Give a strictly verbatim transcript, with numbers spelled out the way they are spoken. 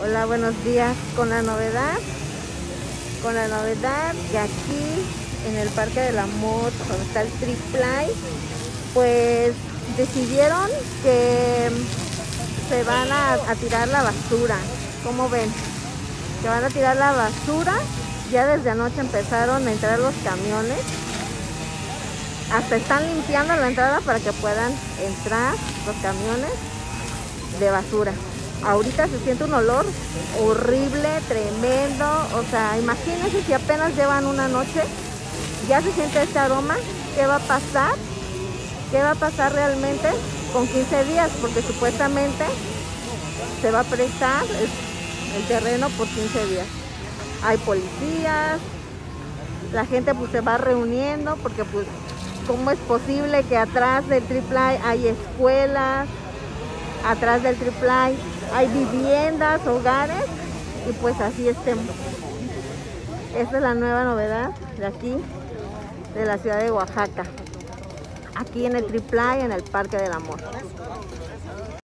Hola, buenos días. Con la novedad, con la novedad que aquí en el Parque del Amor, donde está el Triplay, pues decidieron que se van a, a tirar la basura. ¿Cómo ven? Que van a tirar la basura. Ya desde anoche empezaron a entrar los camiones. Hasta están limpiando la entrada para que puedan entrar los camiones de basura. Ahorita se siente un olor horrible, tremendo. O sea, imagínense si apenas llevan una noche, ya se siente este aroma. ¿Qué va a pasar? ¿Qué va a pasar realmente con quince días? Porque supuestamente se va a prestar el, el terreno por quince días. Hay policías, la gente pues se va reuniendo porque pues ¿cómo es posible que atrás del Triplay hay escuelas? Atrás del Triplay hay viviendas, hogares, y pues así estemos. Esta es la nueva novedad de aquí, de la ciudad de Oaxaca. Aquí en el Triplay, en el Parque del Amor.